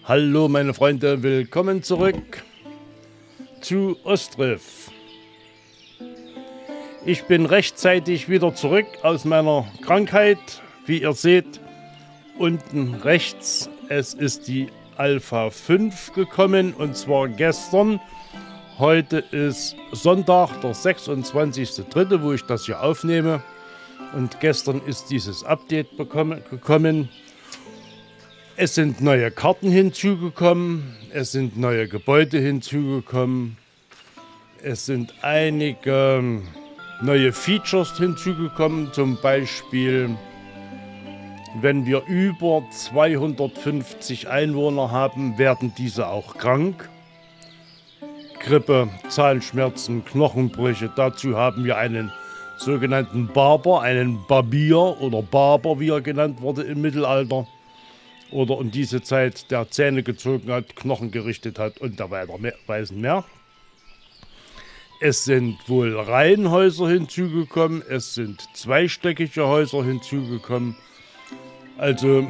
Hallo meine Freunde, willkommen zurück zu Ostriv. Ich bin rechtzeitig wieder zurück aus meiner Krankheit. Wie ihr seht, unten rechts, es ist die Alpha 5 gekommen und zwar gestern. Heute ist Sonntag, der 26.03., wo ich das hier aufnehme. Und gestern ist dieses Update gekommen. Es sind neue Karten hinzugekommen, es sind neue Gebäude hinzugekommen, es sind einige neue Features hinzugekommen, zum Beispiel, wenn wir über 250 Einwohner haben, werden diese auch krank. Grippe, Zahnschmerzen, Knochenbrüche, dazu haben wir einen sogenannten Barber, einen Barbier oder Barber, wie er genannt wurde im Mittelalter. Oder um diese Zeit der Zähne gezogen hat, Knochen gerichtet hat und derweisen mehr. Es sind wohl Reihenhäuser hinzugekommen, es sind zweistöckige Häuser hinzugekommen. Also,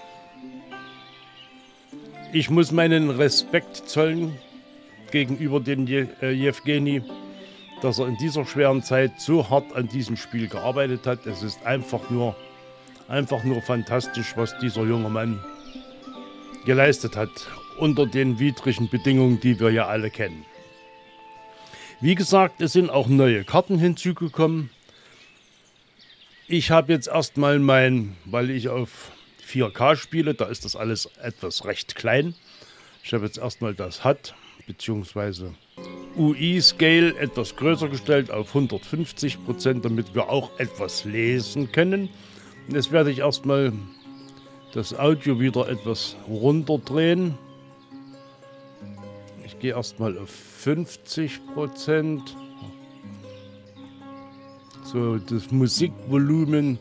ich muss meinen Respekt zollen gegenüber dem Jewgeni, dass er in dieser schweren Zeit so hart an diesem Spiel gearbeitet hat. Es ist einfach nur fantastisch, was dieser junge Mann geleistet hat, unter den widrigen Bedingungen, die wir ja alle kennen. Wie gesagt, es sind auch neue Karten hinzugekommen. Ich habe jetzt erstmal weil ich auf 4K spiele, da ist das alles etwas recht klein. Ich habe jetzt erstmal das HUD bzw. UI-Scale etwas größer gestellt auf 150%, damit wir auch etwas lesen können. Jetzt werde ich erstmal das Audio wieder etwas runterdrehen. Ich gehe erstmal auf 50%. So, das Musikvolumen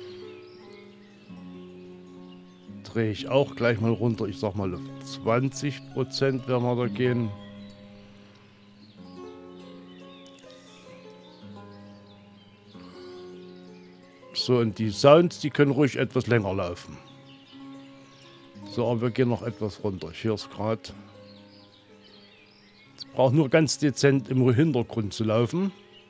drehe ich auch gleich mal runter. Ich sag mal auf 20% werden wir da gehen. So, und die Sounds, die können ruhig etwas länger laufen. So, aber wir gehen noch etwas runter. Ich höre es gerade. Es braucht nur ganz dezent im Hintergrund zu laufen.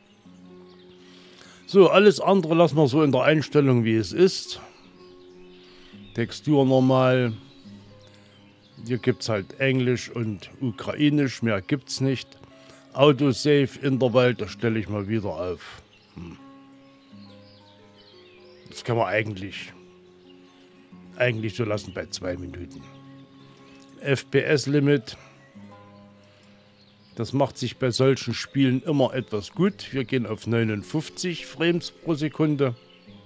So, alles andere lassen wir so in der Einstellung, wie es ist. Textur normal. Hier gibt es halt Englisch und Ukrainisch, mehr gibt es nicht. Autosave-Intervall, das stelle ich mal wieder auf. Das kann man eigentlich so lassen bei 2 Minuten. FPS-Limit. Das macht sich bei solchen Spielen immer etwas gut. Wir gehen auf 59 Frames pro Sekunde.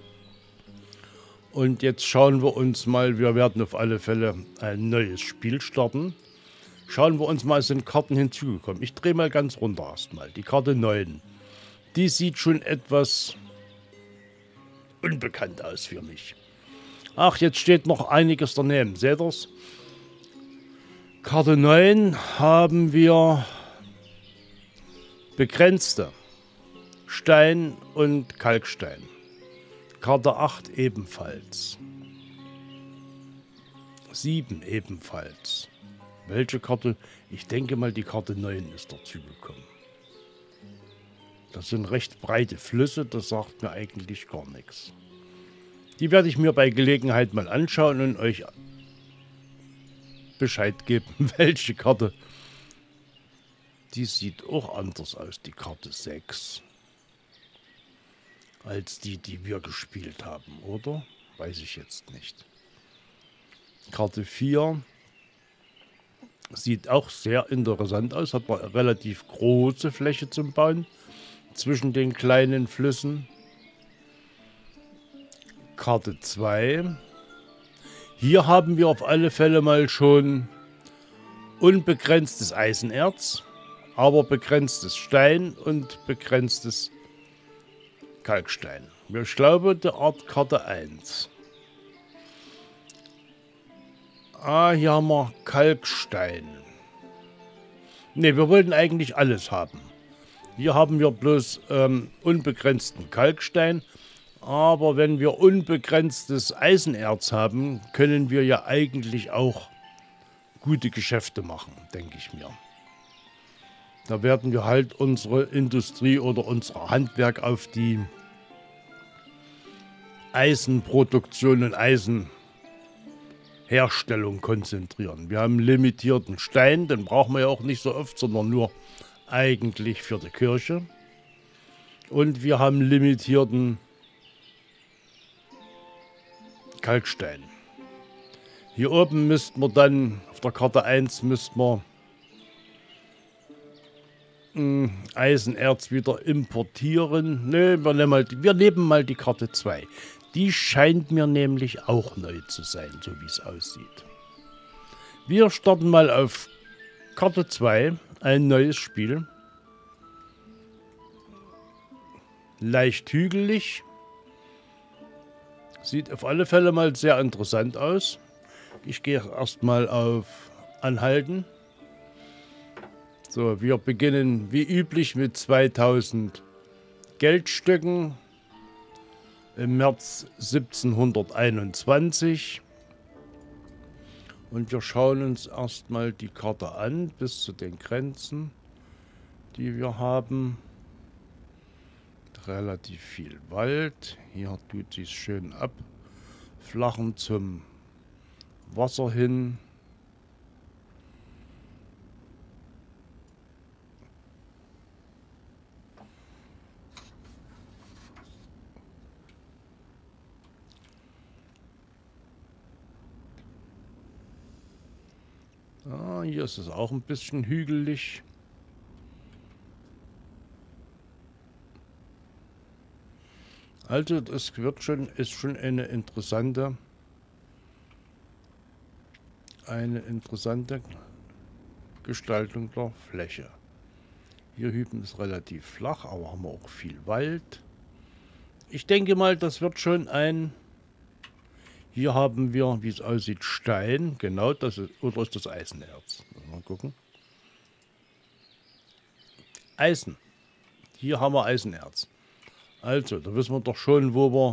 Und jetzt schauen wir uns mal, wir werden auf alle Fälle ein neues Spiel starten. Schauen wir uns mal, sind Karten hinzugekommen. Ich drehe mal ganz runter erstmal. Die Karte 9. Die sieht schon etwas unbekannt aus für mich. Ach, jetzt steht noch einiges daneben. Seht ihr's? Karte 9 haben wir begrenzte Stein und Kalkstein. Karte 8 ebenfalls. 7 ebenfalls. Welche Karte? Ich denke mal, die Karte 9 ist dazu gekommen. Das sind recht breite Flüsse, das sagt mir eigentlich gar nichts. Die werde ich mir bei Gelegenheit mal anschauen und euch Bescheid geben, welche Karte. Die sieht auch anders aus, die Karte 6. Als die wir gespielt haben, oder? Weiß ich jetzt nicht. Karte 4 sieht auch sehr interessant aus, hat eine relativ große Fläche zum Bauen zwischen den kleinen Flüssen. Karte 2. Hier haben wir auf alle Fälle mal schon unbegrenztes Eisenerz, aber begrenztes Stein und begrenztes Kalkstein. Ich glaube, der Art Karte 1. Ah, hier haben wir Kalkstein. Ne, wir wollten eigentlich alles haben. Hier haben wir bloß unbegrenzten Kalkstein. Aber wenn wir unbegrenztes Eisenerz haben, können wir ja eigentlich auch gute Geschäfte machen, denke ich mir. Da werden wir halt unsere Industrie oder unser Handwerk auf die Eisenproduktion und Eisenherstellung konzentrieren. Wir haben limitierten Stein, den brauchen wir ja auch nicht so oft, sondern nur eigentlich für die Kirche. Und wir haben limitierten Kalkstein. Hier oben müssten wir dann, auf der Karte 1 müssten wir Eisenerz wieder importieren. Nö, wir nehmen mal die Karte 2. Die scheint mir nämlich auch neu zu sein, so wie es aussieht. Wir starten mal auf Karte 2, ein neues Spiel. Leicht hügelig. Sieht auf alle Fälle mal sehr interessant aus. Ich gehe erstmal auf Anhalten. So, wir beginnen wie üblich mit 2000 Geldstücken im März 1721. Und wir schauen uns erstmal die Karte an, bis zu den Grenzen, die wir haben. Relativ viel Wald. Hier tut sich schön abflachen zum Wasser hin. Ah, hier ist es auch ein bisschen hügelig. Also das ist schon eine interessante Gestaltung der Fläche. Hier hüben ist relativ flach, aber haben wir auch viel Wald. Ich denke mal, das wird schon ein... Hier haben wir, wie es aussieht, Stein. Genau, das ist, oder ist das Eisenerz? Mal gucken. Eisen. Hier haben wir Eisenerz. Also, da wissen wir doch schon, wo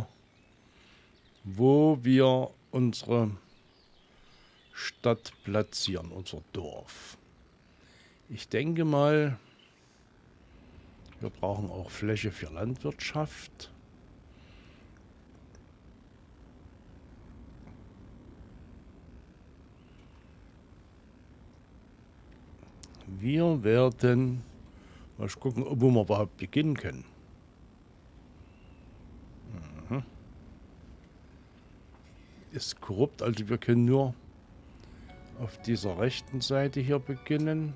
wir unsere Stadt platzieren, unser Dorf. Ich denke mal, wir brauchen auch Fläche für Landwirtschaft. Wir werden mal gucken, wo wir überhaupt beginnen können. Ist korrupt, also wir können nur auf dieser rechten Seite hier beginnen.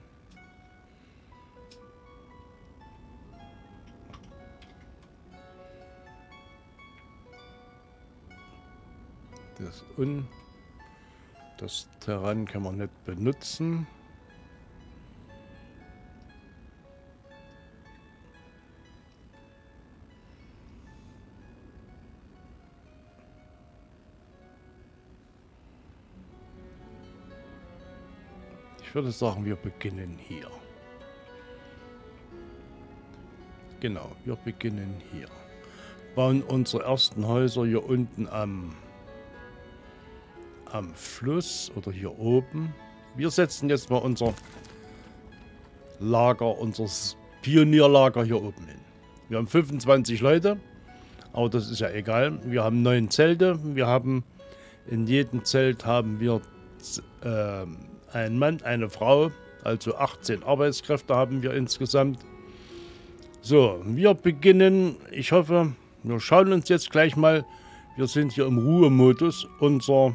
Das Terrain kann man nicht benutzen. Ich würde sagen, wir beginnen hier. Genau, wir beginnen hier. Bauen unsere ersten Häuser hier unten am Fluss oder hier oben. Wir setzen jetzt mal unser Lager, unser Pionierlager hier oben hin. Wir haben 25 Leute, aber das ist ja egal. Wir haben 9 Zelte. Wir haben in jedem Zelt haben wir ein Mann, eine Frau, also 18 Arbeitskräfte haben wir insgesamt. So, wir beginnen, ich hoffe, wir schauen uns jetzt gleich mal, wir sind hier im Ruhemodus, unser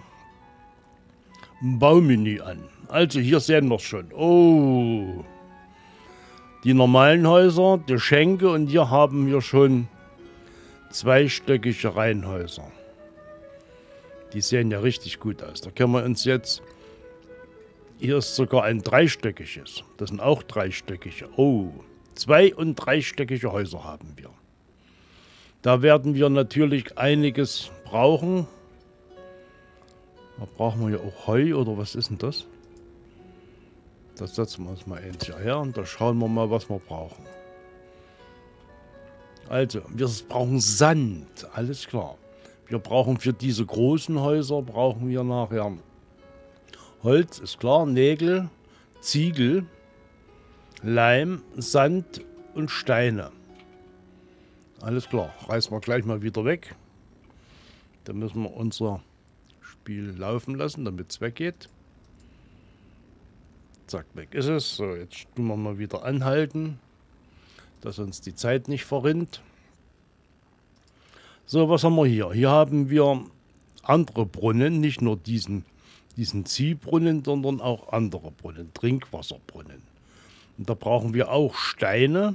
Baumenü an. Also hier sehen wir es schon. Oh, die normalen Häuser, die Schenke, und hier haben wir schon zweistöckige Reihenhäuser. Die sehen ja richtig gut aus. Da können wir uns jetzt... Hier ist sogar ein dreistöckiges. Das sind auch dreistöckige. Oh, 2- und 3-stöckige Häuser haben wir. Da werden wir natürlich einiges brauchen. Da brauchen wir ja auch Heu, oder was ist denn das? Das setzen wir uns mal eins hierher und da schauen wir mal, was wir brauchen. Also, wir brauchen Sand, alles klar. Wir brauchen für diese großen Häuser, brauchen wir nachher Holz ist klar, Nägel, Ziegel, Leim, Sand und Steine. Alles klar, reißen wir gleich mal wieder weg. Dann müssen wir unser Spiel laufen lassen, damit es weggeht. Zack, weg ist es. So, jetzt tun wir mal wieder anhalten, dass uns die Zeit nicht verrinnt. So, was haben wir hier? Hier haben wir andere Brunnen, nicht nur diesen Ziehbrunnen, sondern auch andere Brunnen, Trinkwasserbrunnen. Und da brauchen wir auch Steine,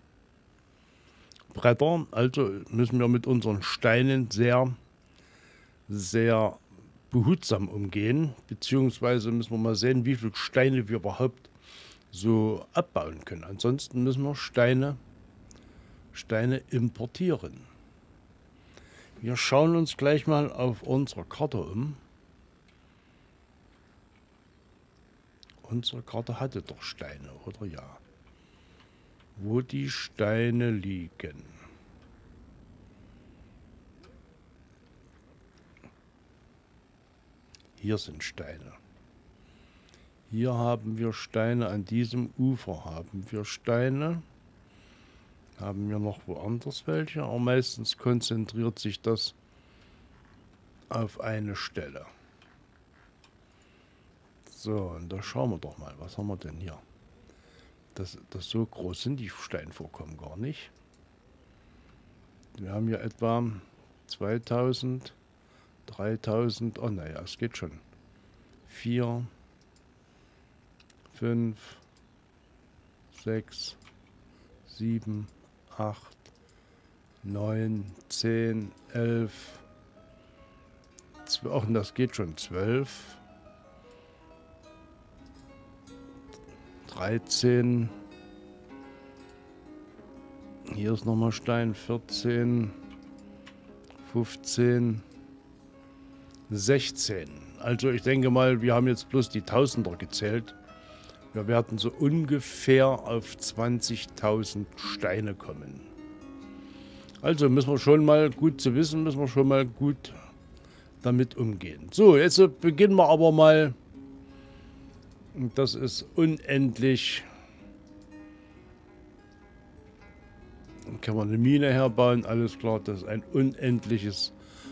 Bretter. Also müssen wir mit unseren Steinen sehr, sehr behutsam umgehen. Beziehungsweise müssen wir mal sehen, wie viele Steine wir überhaupt so abbauen können. Ansonsten müssen wir Steine importieren. Wir schauen uns gleich mal auf unserer Karte um. Unsere Karte hatte doch Steine, oder ja? Wo die Steine liegen. Hier sind Steine. Hier haben wir Steine, an diesem Ufer haben wir Steine. Haben wir noch woanders welche, aber meistens konzentriert sich das auf eine Stelle. So, und da schauen wir doch mal, was haben wir denn hier? Das so groß sind die Steinvorkommen gar nicht. Wir haben hier etwa 2000, 3000, oh naja, es geht schon. 4, 5, 6, 7, 8, 9, 10, 11, 12, ach, das geht schon, 12, 13, hier ist nochmal Stein, 14, 15, 16. Also ich denke mal, wir haben jetzt bloß die Tausender gezählt. Wir werden so ungefähr auf 20.000 Steine kommen. Also müssen wir schon mal, gut zu wissen, müssen wir schon mal gut damit umgehen. So, jetzt beginnen wir aber mal. Das ist unendlich. Dann kann man eine Mine herbauen, alles klar, das ist ein unendliches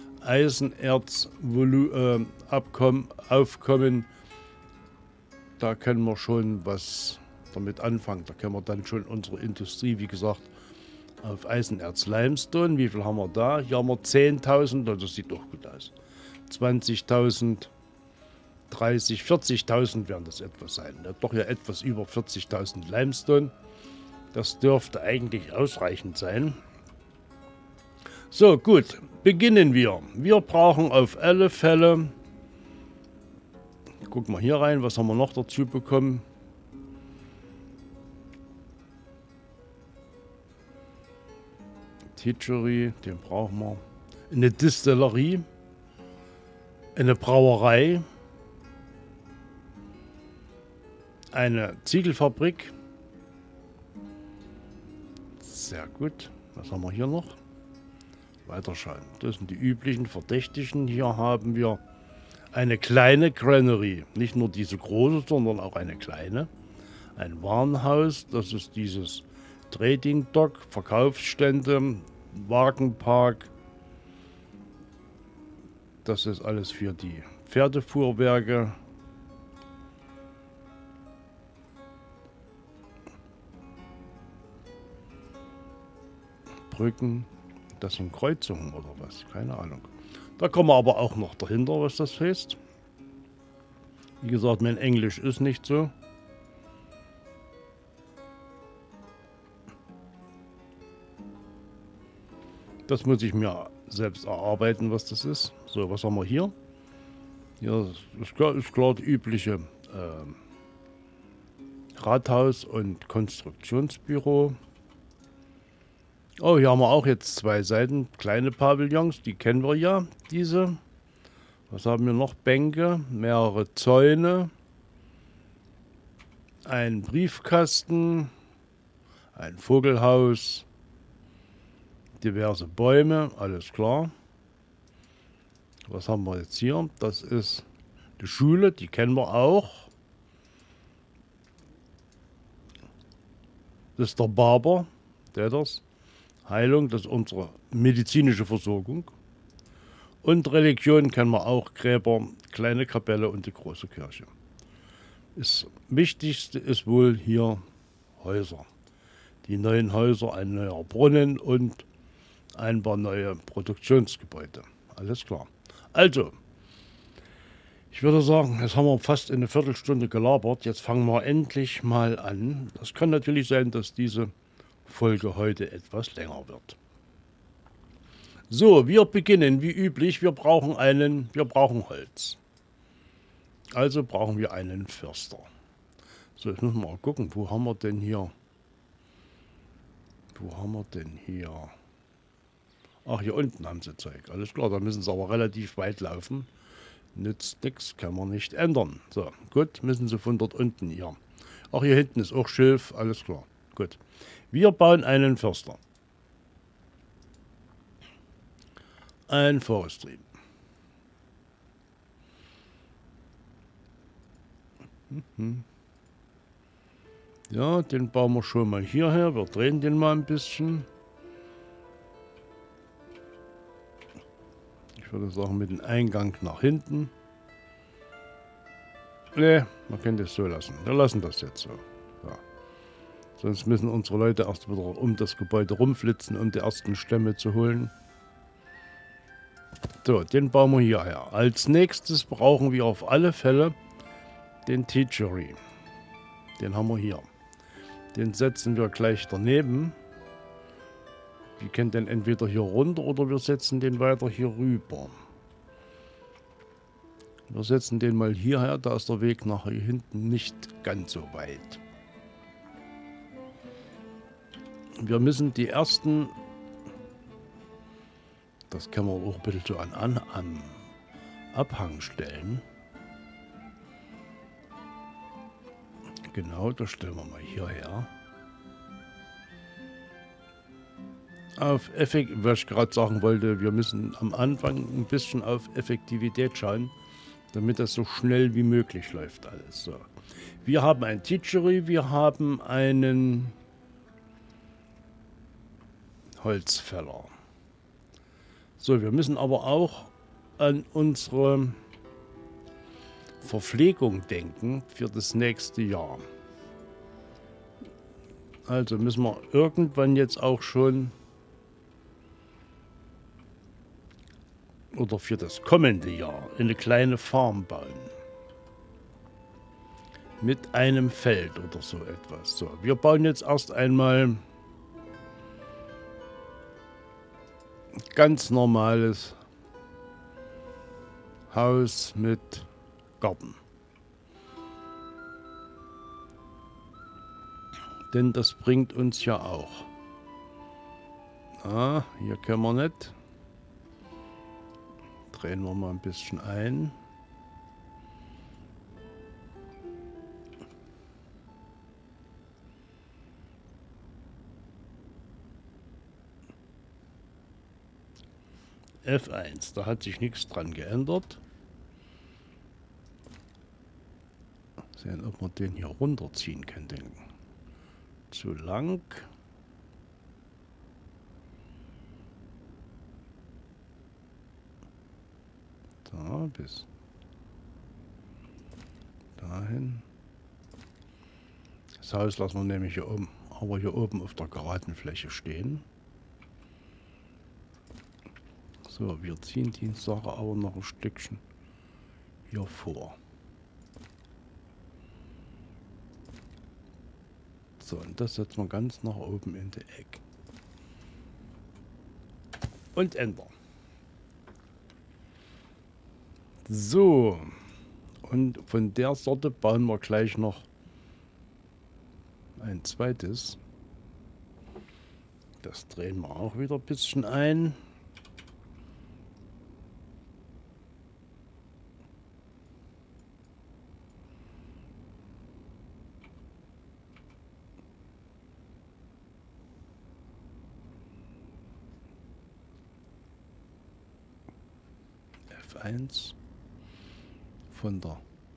Eisenerzaufkommen. Da können wir schon was damit anfangen. Da können wir dann schon unsere Industrie, wie gesagt, auf Eisenerz, Limestone. Wie viel haben wir da? Hier haben wir 10.000, das sieht doch gut aus. 20.000, 30, 40.000 werden das etwas sein. Doch ja etwas über 40.000 Limestone. Das dürfte eigentlich ausreichend sein. So, gut, beginnen wir. Wir brauchen auf alle Fälle, guck mal hier rein, was haben wir noch dazu bekommen? Titchery, den brauchen wir. Eine Distillerie, eine Brauerei, eine Ziegelfabrik. Sehr gut. Was haben wir hier noch? Weiterschauen. Das sind die üblichen Verdächtigen. Hier haben wir eine kleine Granary. Nicht nur diese große, sondern auch eine kleine. Ein Warenhaus. Das ist dieses Trading Dock, Verkaufsstände, Wagenpark. Das ist alles für die Pferdefuhrwerke. Brücken. Das sind Kreuzungen oder was? Keine Ahnung. Da kommen wir aber auch noch dahinter, was das heißt. Wie gesagt, mein Englisch ist nicht so. Das muss ich mir selbst erarbeiten, was das ist. So, was haben wir hier? Hier ist klar die übliche Rathaus- und Konstruktionsbüro. Oh, hier haben wir auch jetzt 2 Seiten, kleine Pavillons, die kennen wir ja, diese. Was haben wir noch? Bänke, mehrere Zäune, ein Briefkasten, ein Vogelhaus, diverse Bäume, alles klar. Was haben wir jetzt hier? Das ist Die Schule, die kennen wir auch. Das ist der Barber, der das. Heilung, das ist unsere medizinische Versorgung. Und Religion kennen wir auch. Gräber, kleine Kapelle und die große Kirche. Das Wichtigste ist wohl hier Häuser. Die neuen Häuser, ein neuer Brunnen und ein paar neue Produktionsgebäude. Alles klar. Also, ich würde sagen, jetzt haben wir fast eine Viertelstunde gelabert. Jetzt fangen wir endlich mal an. Das kann natürlich sein, dass diese Folge heute etwas länger wird. So, wir beginnen wie üblich. Wir brauchen Holz. Also brauchen wir einen Förster. So, jetzt müssen wir mal gucken, wo haben wir denn hier? Ach, hier unten haben sie Zeug. Alles klar, da müssen sie aber relativ weit laufen. Nützt nichts, kann man nicht ändern. So, gut, müssen sie von dort unten hier. Ach, hier hinten ist auch Schilf, alles klar. Gut. Wir bauen einen Förster. Ein Forestry. Ja, den bauen wir schon mal hierher. Wir drehen den mal ein bisschen. Ich würde sagen, mit dem Eingang nach hinten. Ne, man kann das so lassen. Wir lassen das jetzt so. Ja. Sonst müssen unsere Leute erst wieder um das Gebäude rumflitzen, um die ersten Stämme zu holen. So, den bauen wir hierher. Als nächstes brauchen wir auf alle Fälle den Teachery. Den haben wir hier. Den setzen wir gleich daneben. Wir können den entweder hier runter oder wir setzen den weiter hier rüber. Wir setzen den mal hierher, da ist der Weg nach hier hinten nicht ganz so weit. Wir müssen die ersten, das können wir auch ein bisschen so am Abhang stellen. Genau, das stellen wir mal hierher. Was ich gerade sagen wollte, wir müssen am Anfang ein bisschen auf Effektivität schauen, damit das so schnell wie möglich läuft alles. So. Wir haben ein Teachery, wir haben einen Holzfäller. So, wir müssen aber auch an unsere Verpflegung denken für das nächste Jahr. Also müssen wir irgendwann jetzt auch schon oder für das kommende Jahr eine kleine Farm bauen. Mit einem Feld oder so etwas. So, wir bauen jetzt erst einmal ganz normales Haus mit Garten. Denn das bringt uns ja auch. Ah, hier können wir nicht. Drehen wir mal ein bisschen ein. F1, da hat sich nichts dran geändert. Sehen, ob wir den hier runterziehen können. Zu lang. Da bis dahin. Das Haus lassen wir nämlich hier oben, aber hier oben auf der geraden Fläche stehen. So, wir ziehen die Sache aber noch ein Stückchen hier vor. So, und das setzen wir ganz nach oben in die Ecke. Und Enter. So, und von der Sorte bauen wir gleich noch ein zweites. Das drehen wir auch wieder ein bisschen ein. F1. von der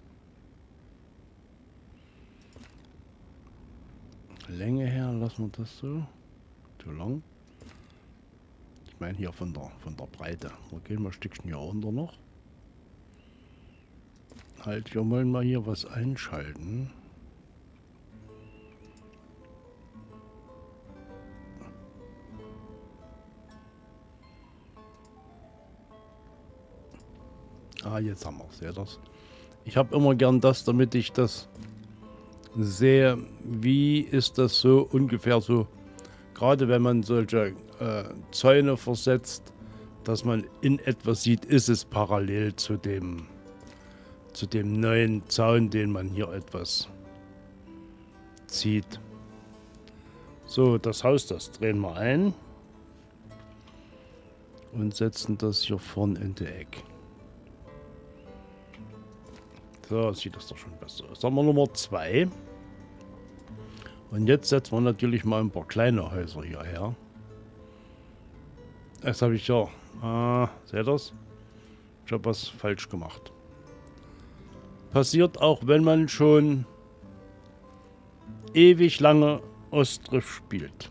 Länge her lassen wir das so. Zu lang. Ich meine hier von der Breite. Wir gehen mal ein Stückchen hier runter noch. Halt, wir wollen mal hier was einschalten. Ah, jetzt haben wir es. Seht das? Ich habe immer gern das, damit ich das sehe, wie ist das so ungefähr so, gerade wenn man solche Zäune versetzt, dass man in etwas sieht, ist es parallel zu dem neuen Zaun, den man hier etwas zieht. So, das Haus, das drehen wir ein und setzen das hier vorne in die Ecke. So sieht das doch schon besser aus. Dann haben wir Nummer 2. Und jetzt setzen wir natürlich mal ein paar kleine Häuser hierher. Das habe ich ja. Seht ihr das? Ich habe was falsch gemacht. Passiert auch, wenn man schon ewig lange Ostriff spielt.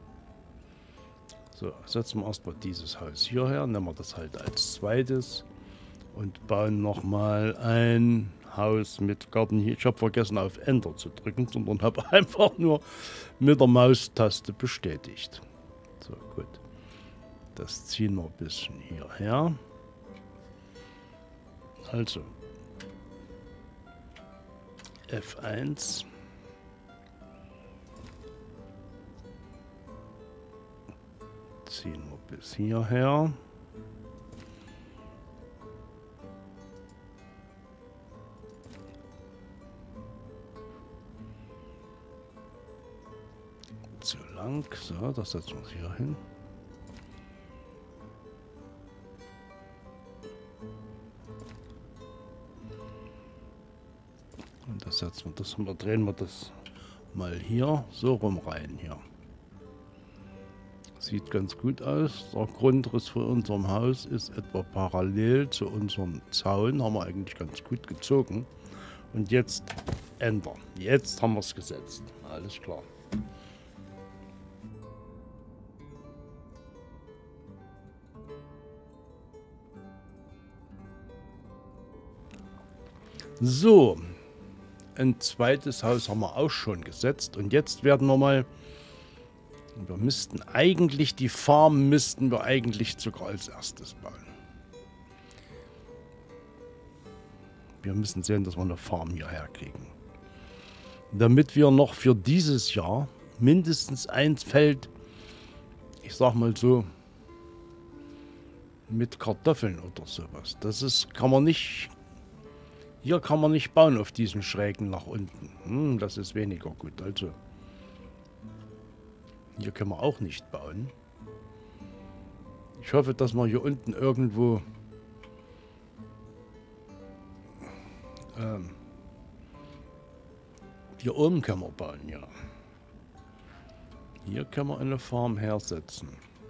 So, setzen wir erstmal dieses Haus hierher. Nehmen wir das halt als zweites. Und bauen nochmal ein Haus mit Garten hier. Ich habe vergessen auf Enter zu drücken, sondern habe einfach nur mit der Maustaste bestätigt. So, gut. Das ziehen wir ein bisschen hierher. Also F1. Ziehen wir bis hierher. Zu lang. So, das setzen wir hier hin. Und das setzen wir, drehen wir das mal hier so rum rein hier. Sieht ganz gut aus. Der Grundriss von unserem Haus ist etwa parallel zu unserem Zaun. Haben wir eigentlich ganz gut gezogen. Und jetzt ändern. Jetzt haben wir es gesetzt. Alles klar. So, ein zweites Haus haben wir auch schon gesetzt und jetzt werden wir mal, wir müssten eigentlich, die Farm müssten wir eigentlich sogar als erstes bauen. Wir müssen sehen, dass wir eine Farm hierher kriegen. Damit wir noch für dieses Jahr mindestens ein Feld, ich sag mal so, mit Kartoffeln oder sowas. Das ist, kann man nicht... Hier kann man nicht bauen auf diesen Schrägen nach unten. Das ist weniger gut. Also, hier können wir auch nicht bauen. Ich hoffe, dass wir hier unten irgendwo hier oben können wir bauen, ja. Hier können wir eine Farm hersetzen.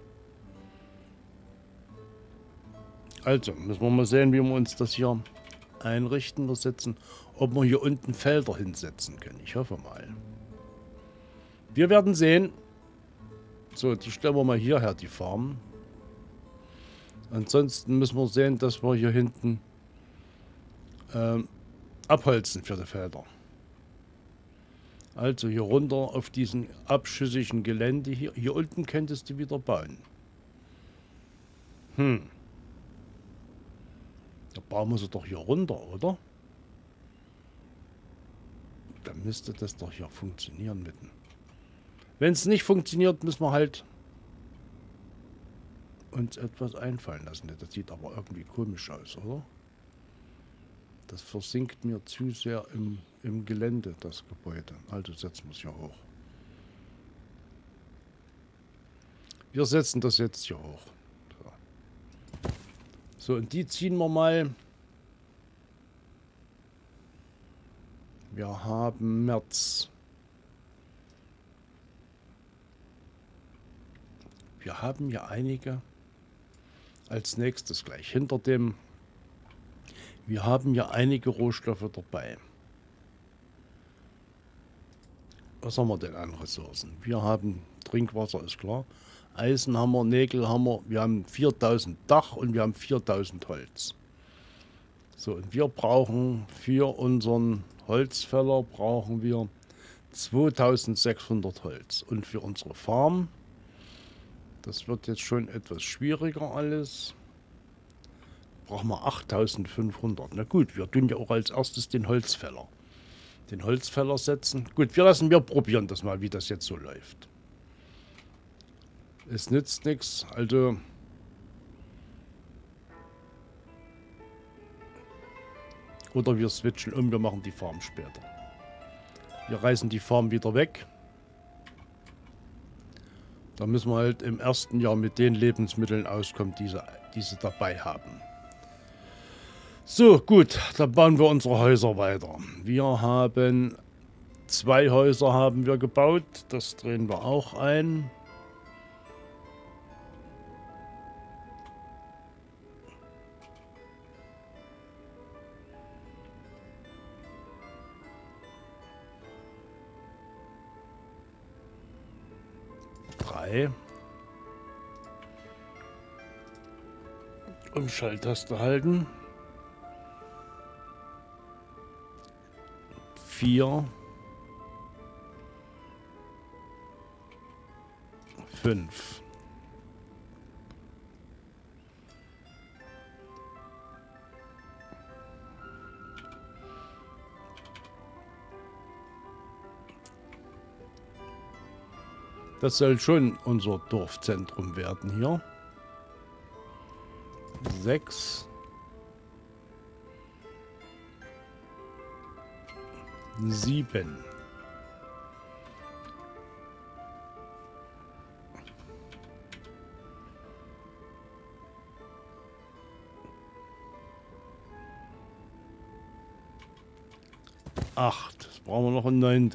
Also, müssen wir mal sehen, wie wir uns das hier einrichten. Wir setzen, ob wir hier unten Felder hinsetzen können. Ich hoffe mal. Wir werden sehen. So, die stellen wir mal hierher, die Farm. Ansonsten müssen wir sehen, dass wir hier hinten abholzen für die Felder. Also hier runter auf diesen abschüssigen Gelände hier. Hier unten könntest du wieder bauen. Da bauen wir sie doch hier runter, oder? Dann müsste das doch hier funktionieren mitten. Wenn es nicht funktioniert, müssen wir halt uns etwas einfallen lassen. Das sieht aber irgendwie komisch aus, oder? Das versinkt mir zu sehr im Gelände, das Gebäude. Also setzen wir es hier hoch. Wir setzen das jetzt hier hoch. So, und die ziehen wir mal. Wir haben März. Wir haben hier einige als nächstes gleich hinter dem Wir haben ja einige Rohstoffe dabei. Was haben wir denn an Ressourcen? Wir haben Trinkwasser, ist klar. Eisen haben wir, Nägel haben wir. Wir haben 4000 Dach und wir haben 4000 Holz. So, und wir brauchen für unseren Holzfäller brauchen wir 2600 Holz. Und für unsere Farm, das wird jetzt schon etwas schwieriger alles, brauchen wir 8500. Na gut, wir tun ja auch als erstes den Holzfäller. Den Holzfäller setzen. Gut, wir probieren das mal, wie das jetzt so läuft. Es nützt nichts, also oder wir switchen um, wir machen die Farm später. Wir reißen die Farm wieder weg. Da müssen wir halt im ersten Jahr mit den Lebensmitteln auskommen, die sie dabei haben. So, gut, dann bauen wir unsere Häuser weiter. Wir haben 2 Häuser haben wir gebaut. Das drehen wir auch ein. Umschalttaste halten. 4, 5. Das soll schon unser Dorfzentrum werden hier. 6. 7. 8. Jetzt brauchen wir noch ein 9.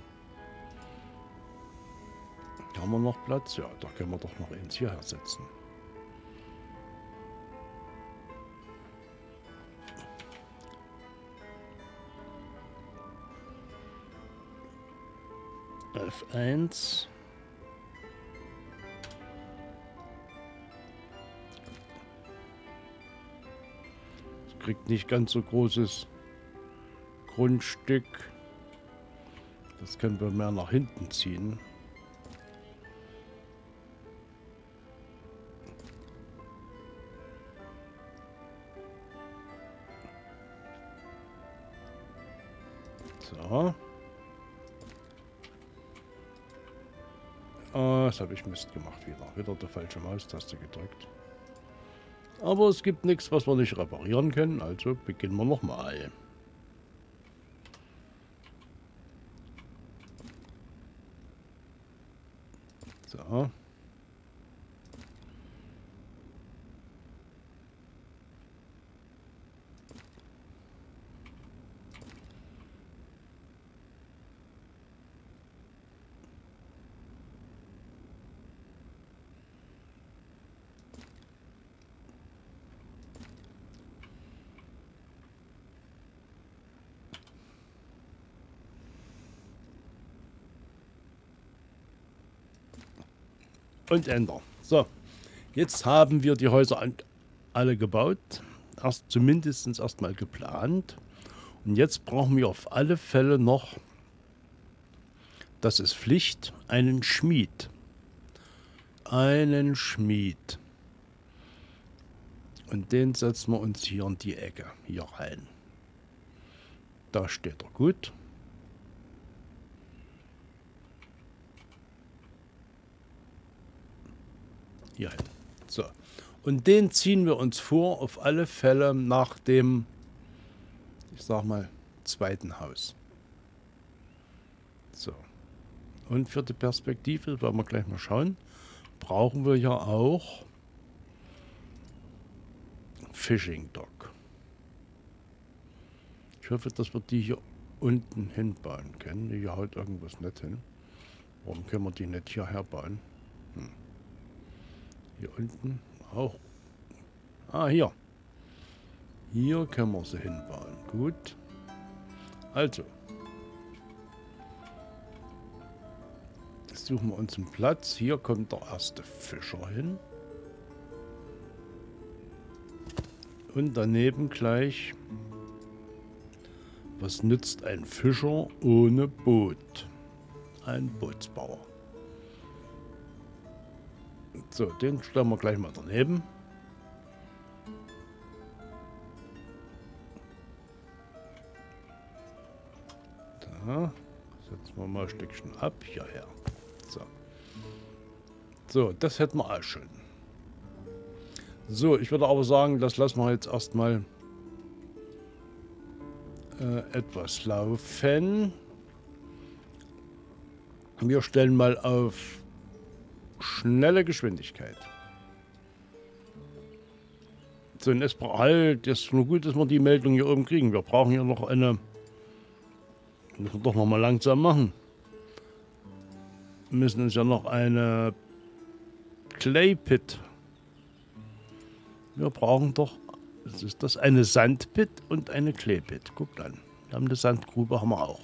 Haben wir noch Platz? Ja, da können wir doch noch eins hierher setzen. F1. Es kriegt nicht ganz so großes Grundstück. Das können wir mehr nach hinten ziehen. So. Das habe ich Mist gemacht wieder. Wieder die falsche Maustaste gedrückt. Aber es gibt nichts, was wir nicht reparieren können. Also beginnen wir nochmal. So. Und Enter. So, jetzt haben wir die Häuser alle gebaut. Zumindest erstmal geplant. Und jetzt brauchen wir auf alle Fälle noch, das ist Pflicht, einen Schmied. Einen Schmied. Und den setzen wir uns hier in die Ecke, hier rein. Da steht er gut. Hier hin. So. Und den ziehen wir uns vor, auf alle Fälle nach dem, ich sag mal, zweiten Haus. So. Und für die Perspektive, wollen wir gleich mal schauen, brauchen wir ja auch Fishing Dock. Ich hoffe, dass wir die hier unten hinbauen können. Hier haut irgendwas nicht hin. Warum können wir die nicht hierher bauen? Hier unten auch. Ah, hier. Hier können wir sie hinbauen. Gut. Also. Jetzt suchen wir uns einen Platz. Hier kommt der erste Fischer hin. Und daneben gleich. Was nützt ein Fischer ohne Boot? Ein Bootsbauer. So, den stellen wir gleich mal daneben. Da. Setzen wir mal ein Stückchen ab. Hierher. So. So, das hätten wir auch schon. So, ich würde aber sagen, das lassen wir jetzt erstmal etwas laufen. Wir stellen mal auf schnelle Geschwindigkeit. So, und es halt, ist nur gut, dass wir die Meldung hier oben kriegen. Wir brauchen hier noch eine. Müssen wir doch noch mal langsam machen. Wir müssen uns ja noch eine Clay Pit. Wir brauchen doch, was ist das? Eine Sandpit und eine Clay Pit. Guckt an. Wir haben eine Sandgrube, haben wir auch.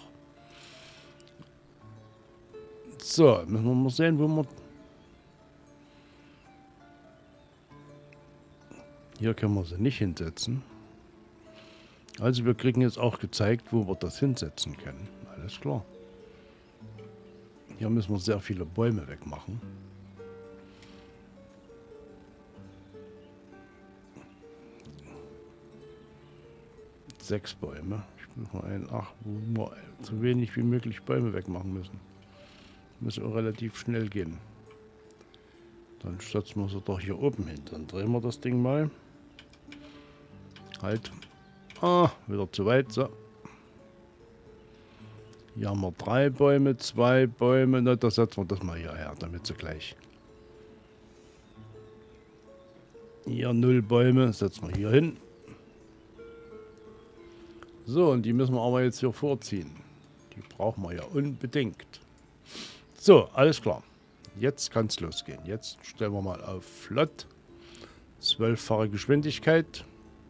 So, müssen wir mal sehen, wo wir. Hier können wir sie nicht hinsetzen. Also wir kriegen jetzt auch gezeigt, wo wir das hinsetzen können. Alles klar. Hier müssen wir sehr viele Bäume wegmachen. Sechs Bäume. Ich muss mal einen, wo wir so wenig wie möglich Bäume wegmachen müssen. Muss auch relativ schnell gehen. Dann setzen wir sie doch hier oben hin. Dann drehen wir das Ding mal. Halt. Ah, wieder zu weit. So. Hier haben wir 3 Bäume, 2 Bäume. Na, da setzen wir das mal hierher, damit sie gleich. Hier 0 Bäume, setzen wir hier hin. So, und die müssen wir aber jetzt hier vorziehen. Die brauchen wir ja unbedingt. So, alles klar. Jetzt kann es losgehen. Jetzt stellen wir mal auf flott. 12-fache Geschwindigkeit.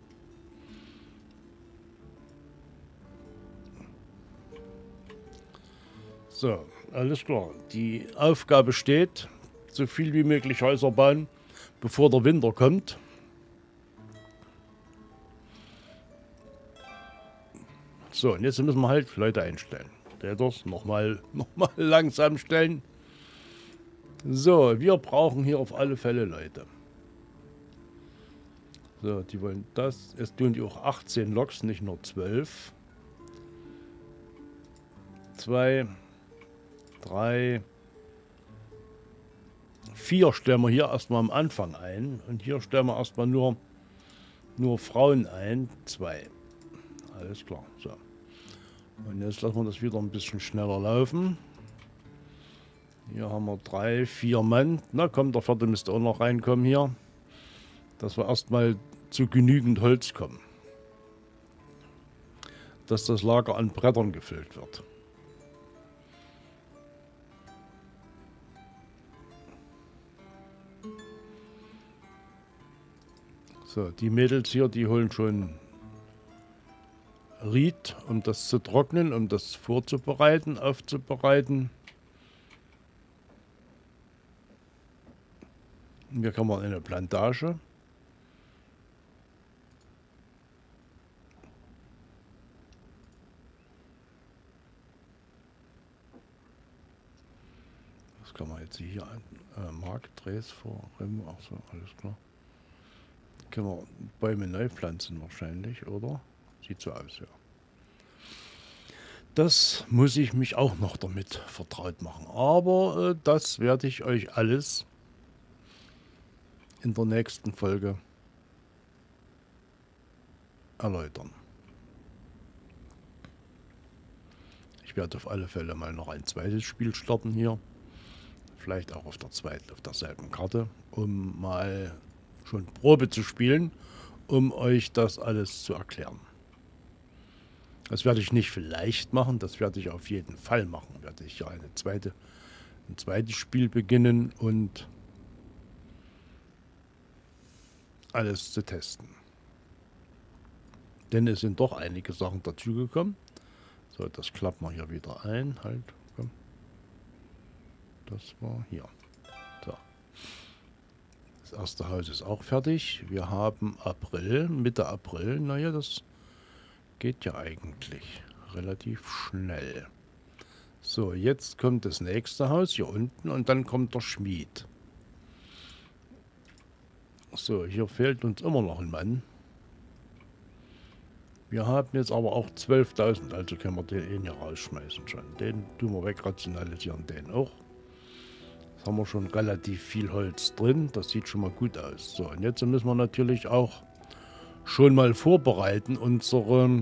So, alles klar. Die Aufgabe steht, so viel wie möglich Häuser bauen, bevor der Winter kommt. So, und jetzt müssen wir halt Leute einstellen. Das nochmal langsam stellen. So, wir brauchen hier auf alle Fälle Leute. So, die wollen das. Es tun die auch 18 Loks, nicht nur 12. 2, 3, 4 stellen wir hier erstmal am Anfang ein. Und hier stellen wir erstmal nur Frauen ein. 2. Alles klar. So. Und jetzt lassen wir das wieder ein bisschen schneller laufen. Hier haben wir 3, 4 Mann. Na komm, der 4. müsste auch noch reinkommen hier. Dass wir erstmal zu genügend Holz kommen. Dass das Lager an Brettern gefüllt wird. So, die Mädels hier, die holen schon Ried, um das zu trocknen, um das vorzubereiten, aufzubereiten. Hier kann man eine Plantage. Was kann man jetzt hier an? Markt, Dres vor, Rem, ach so, alles klar. Können wir Bäume neu pflanzen wahrscheinlich, oder? Sieht so aus, ja. Das muss ich mich auch noch damit vertraut machen. Aber das werde ich euch alles in der nächsten Folge erläutern. Ich werde auf alle Fälle mal noch ein zweites Spiel starten hier. Vielleicht auch auf derselben Karte, um mal schon Probe zu spielen, um euch das alles zu erklären. Das werde ich nicht vielleicht machen, das werde ich auf jeden Fall machen. Werde ich ja ein zweites Spiel beginnen und alles zu testen. Denn es sind doch einige Sachen dazugekommen. So, das klappen wir hier wieder ein. Halt, komm. Das war hier. So. Das erste Haus ist auch fertig. Wir haben April, Mitte April. Naja, das geht ja eigentlich relativ schnell. So, jetzt kommt das nächste Haus hier unten und dann kommt der Schmied. So, hier fehlt uns immer noch ein Mann. Wir haben jetzt aber auch 12.000, also können wir den hier rausschmeißen schon. Den tun wir wegrationalisieren, den auch. Jetzt haben wir schon relativ viel Holz drin, das sieht schon mal gut aus. So, und jetzt müssen wir natürlich auch schon mal vorbereiten unsere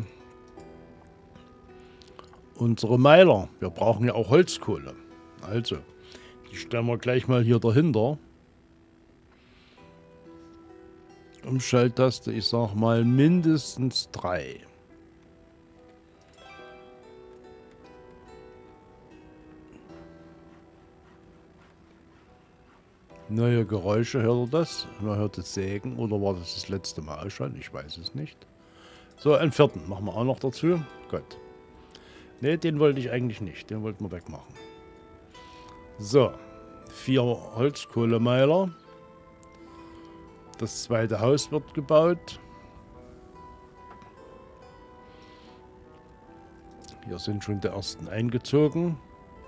Meiler. Wir brauchen ja auch Holzkohle. Also, die stellen wir gleich mal hier dahinter. Umschalttaste, ich sag mal mindestens 3. Neue Geräusche, hört ihr das? Man hört das Sägen oder war das letzte Mal schon? Ich weiß es nicht. So, einen vierten machen wir auch noch dazu. Gut. Ne, den wollte ich eigentlich nicht. Den wollten wir wegmachen. So, 4 Holzkohlemeiler. Das zweite Haus wird gebaut. Hier sind schon die ersten eingezogen.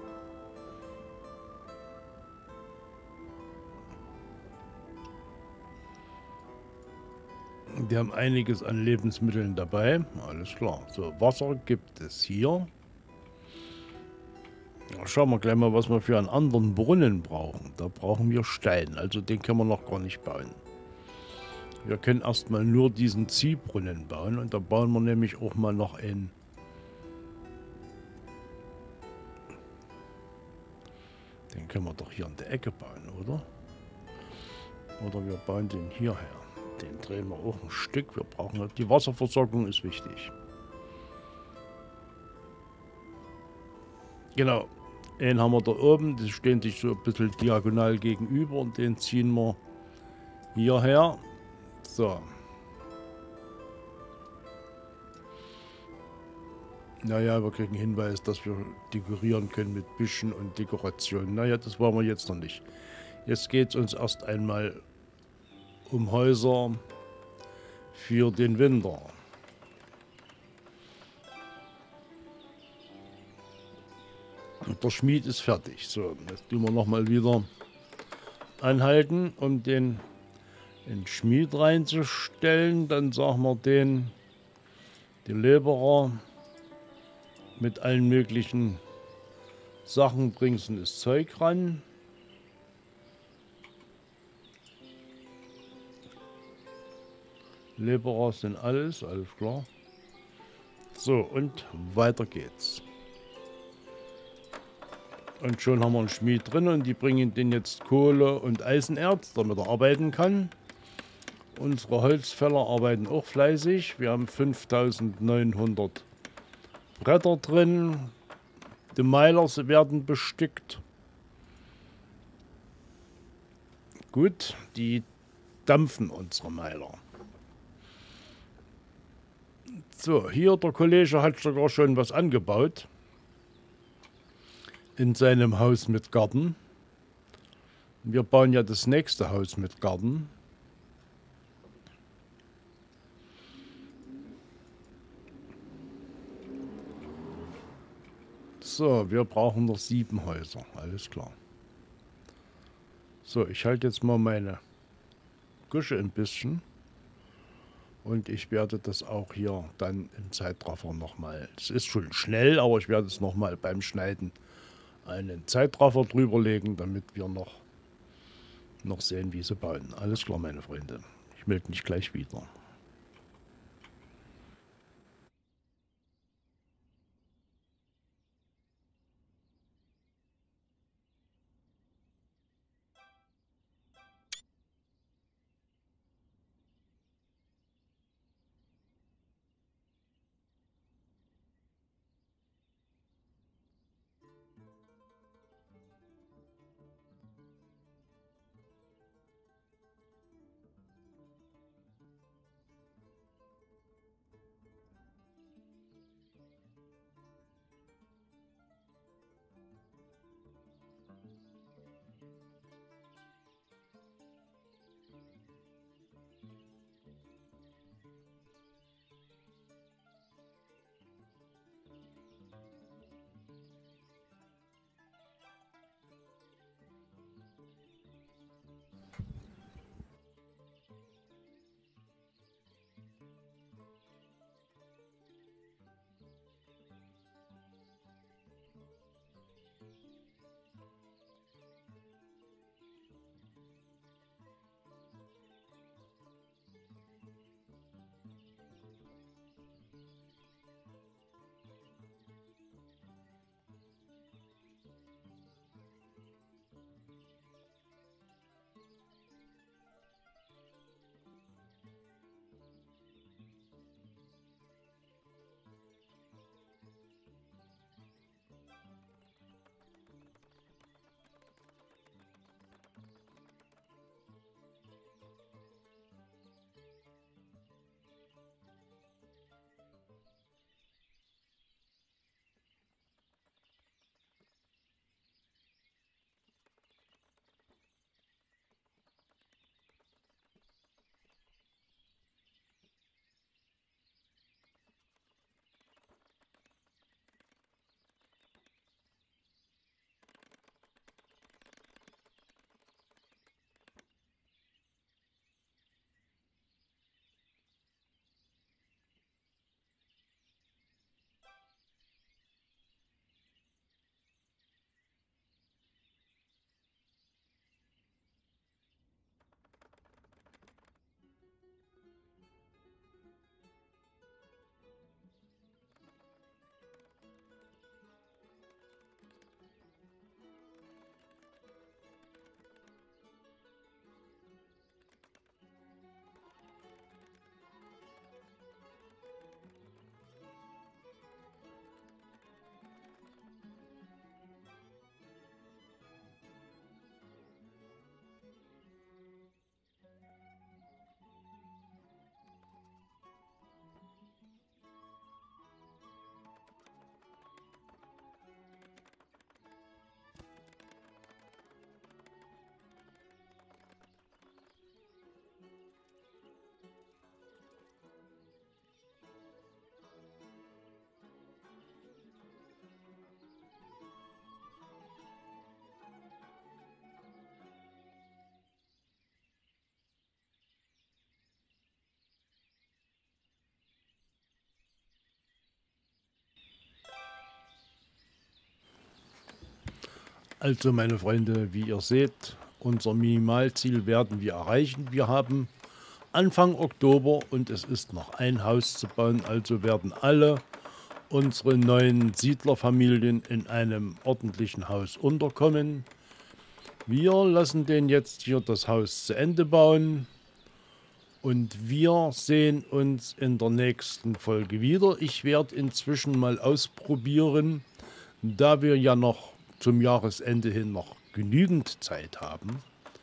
Die haben einiges an Lebensmitteln dabei. Alles klar. So, Wasser gibt es hier. Schauen wir gleich mal, was wir für einen anderen Brunnen brauchen. Da brauchen wir Stein. Also den können wir noch gar nicht bauen. Wir können erstmal nur diesen Ziehbrunnen bauen. Und da bauen wir nämlich auch mal noch einen. Den können wir doch hier in der Ecke bauen, oder? Oder wir bauen den hierher. Den drehen wir auch ein Stück. Wir brauchen die Wasserversorgung ist wichtig. Genau. Den haben wir da oben. Die stehen sich so ein bisschen diagonal gegenüber. Und den ziehen wir hierher. So. Naja, wir kriegen Hinweis, dass wir dekorieren können mit Büschen und Dekorationen. Naja, das wollen wir jetzt noch nicht. Jetzt geht es uns erst einmal um Häuser für den Winter. Und der Schmied ist fertig. So, jetzt tun wir nochmal wieder anhalten, um den Schmied reinzustellen. Dann sagen wir den Deliverer mit allen möglichen Sachen, bringst du das Zeug ran. Leberer sind alles klar. So, und weiter geht's. Und schon haben wir einen Schmied drin und die bringen den jetzt Kohle und Eisenerz, damit er arbeiten kann. Unsere Holzfäller arbeiten auch fleißig. Wir haben 5.900 Bretter drin. Die Meiler werden bestückt. Gut, die dampfen unsere Meiler. So, hier der Kollege hat sogar schon was angebaut. In seinem Haus mit Garten. Wir bauen ja das nächste Haus mit Garten. So, wir brauchen noch 7 Häuser. Alles klar. So, ich halte jetzt mal meine Küche ein bisschen. Und ich werde das auch hier dann im Zeitraffer nochmal. Es ist schon schnell, aber ich werde es nochmal beim Schneiden einen Zeitraffer drüber legen, damit wir noch sehen, wie sie bauen. Alles klar, meine Freunde. Ich melde mich gleich wieder. Also meine Freunde, wie ihr seht, unser Minimalziel werden wir erreichen. Wir haben Anfang Oktober und es ist noch ein Haus zu bauen, also werden alle unsere neuen Siedlerfamilien in einem ordentlichen Haus unterkommen. Wir lassen den jetzt hier das Haus zu Ende bauen und wir sehen uns in der nächsten Folge wieder. Ich werde inzwischen mal ausprobieren, da wir ja noch zum Jahresende hin noch genügend Zeit haben,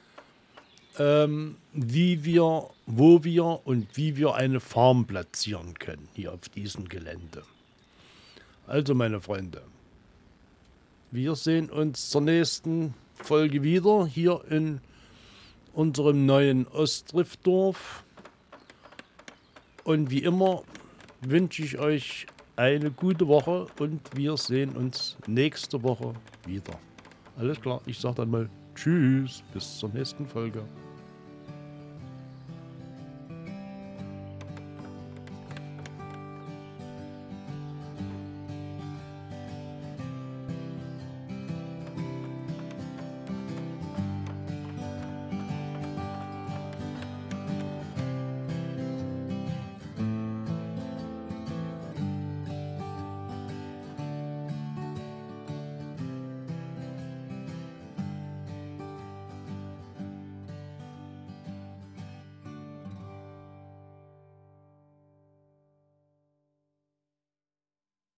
wo wir und wie wir eine Farm platzieren können hier auf diesem Gelände. Also meine Freunde, wir sehen uns zur nächsten Folge wieder hier in unserem neuen Ostriffdorf. Und wie immer wünsche ich euch eine gute Woche und wir sehen uns nächste Woche wieder. Alles klar, ich sage dann mal Tschüss, bis zur nächsten Folge.